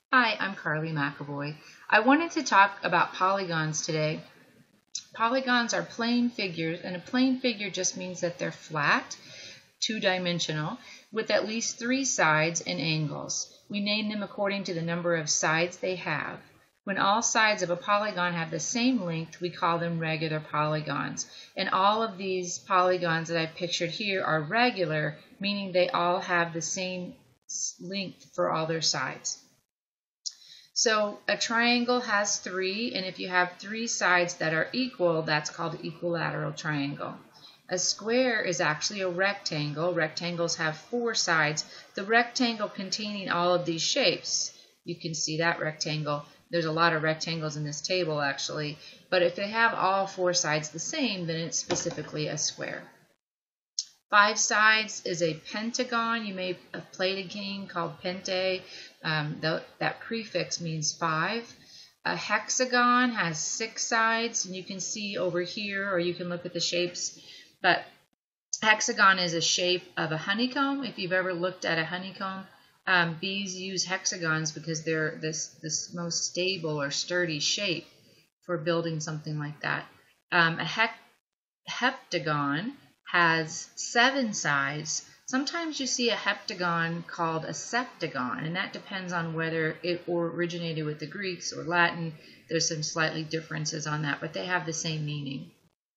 Hi, I'm Carly McAvoy. I wanted to talk about polygons today. Polygons are plane figures, and a plane figure just means that they're flat, two-dimensional, with at least three sides and angles. We name them according to the number of sides they have. When all sides of a polygon have the same length, we call them regular polygons. And all of these polygons that I've pictured here are regular, meaning they all have the same length for all their sides. So a triangle has three, and if you have three sides that are equal, that's called an equilateral triangle. A square is actually a rectangle. Rectangles have four sides. The rectangle containing all of these shapes, you can see that rectangle. There's a lot of rectangles in this table actually, but if they have all four sides the same, then it's specifically a square. Five sides is a pentagon. You may have played a game called Pente. That prefix means five. A hexagon has six sides, and you can see over here, or you can look at the shapes, but hexagon is a shape of a honeycomb. If you've ever looked at a honeycomb, bees use hexagons because they're this most stable or sturdy shape for building something like that. A heptagon has seven sides. Sometimes you see a heptagon called a septagon, and that depends on whether it originated with the Greeks or Latin. There's some slightly differences on that, but they have the same meaning.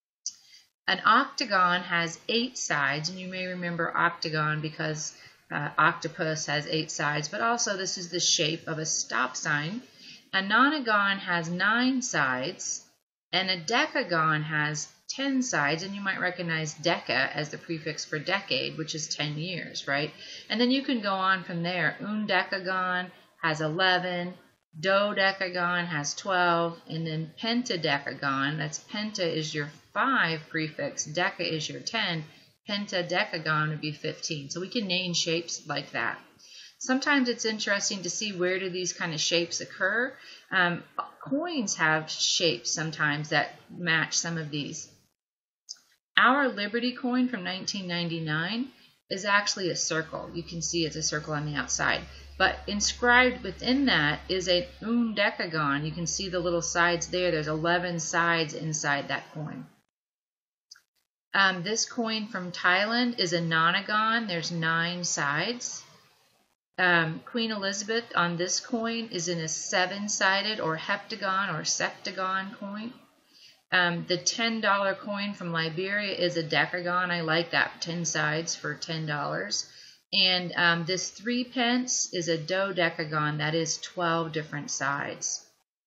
An octagon has eight sides, and you may remember octagon because octopus has eight sides, but also this is the shape of a stop sign. A nonagon has nine sides, and a decagon has 10 sides, and you might recognize deca as the prefix for decade, which is 10 years, right? And then you can go on from there. Undecagon has 11, dodecagon has 12, and then pentadecagon, that's penta is your 5 prefix, deca is your 10, pentadecagon would be 15. So we can name shapes like that. Sometimes it's interesting to see where do these kind of shapes occur. Coins have shapes sometimes that match some of these. Our Liberty coin from 1999 is actually a circle. You can see it's a circle on the outside. But inscribed within that is a undecagon. You can see the little sides there. There's 11 sides inside that coin. This coin from Thailand is a nonagon. There's 9 sides. Queen Elizabeth on this coin is in a 7-sided or heptagon or septagon coin. The $10 coin from Liberia is a decagon. I like that, 10 sides for $10. And this 3 pence is a dodecagon. That is 12 different sides.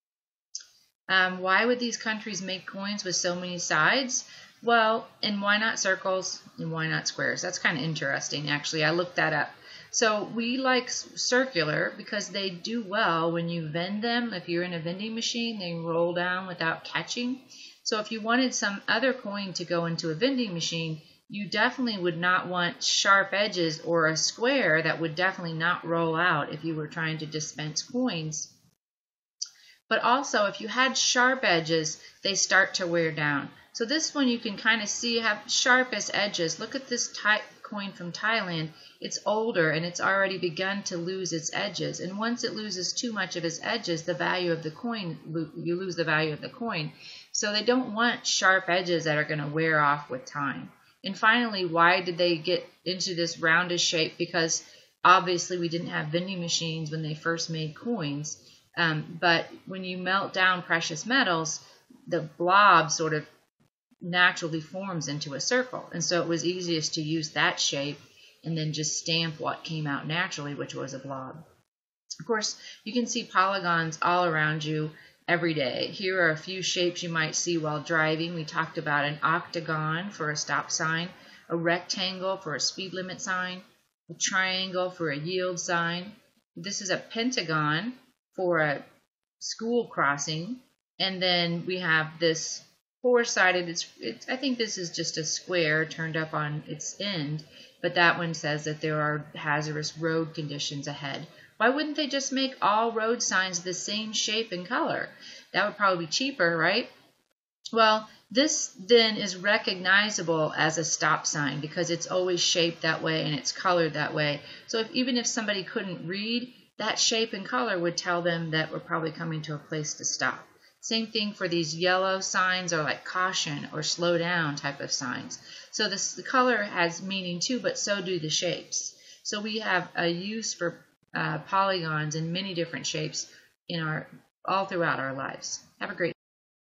Why would these countries make coins with so many sides? Well, and why not circles and why not squares? That's kind of interesting, actually. I looked that up. So we like circular because they do well when you vend them. If you're in a vending machine, they roll down without catching. So if you wanted some other coin to go into a vending machine, you definitely would not want sharp edges or a square that would definitely not roll out if you were trying to dispense coins. But also, if you had sharp edges, they start to wear down. So this one you can kind of see have sharpest edges. Look at this coin from Thailand. It's older and it's already begun to lose its edges. And once it loses too much of its edges, the value of the coin, you lose the value of the coin. So they don't want sharp edges that are going to wear off with time. And finally, why did they get into this roundish shape? Because obviously we didn't have vending machines when they first made coins. But when you melt down precious metals, the blob sort of naturally forms into a circle. And so it was easiest to use that shape and then just stamp what came out naturally, which was a blob. Of course, you can see polygons all around you every day. Here are a few shapes you might see while driving. We talked about an octagon for a stop sign, a rectangle for a speed limit sign, a triangle for a yield sign. This is a pentagon for a school crossing. And then we have this 4-sided, I think this is just a square turned up on its end, but that one says that there are hazardous road conditions ahead. Why wouldn't they just make all road signs the same shape and color? That would probably be cheaper, right? Well, this then is recognizable as a stop sign because it's always shaped that way and it's colored that way. So even if somebody couldn't read, that shape and color would tell them that we're probably coming to a place to stop. Same thing for these yellow signs are like caution or slow down type of signs. So the color has meaning too, but so do the shapes. So we have a use for polygons in many different shapes in all throughout our lives. Have a great day.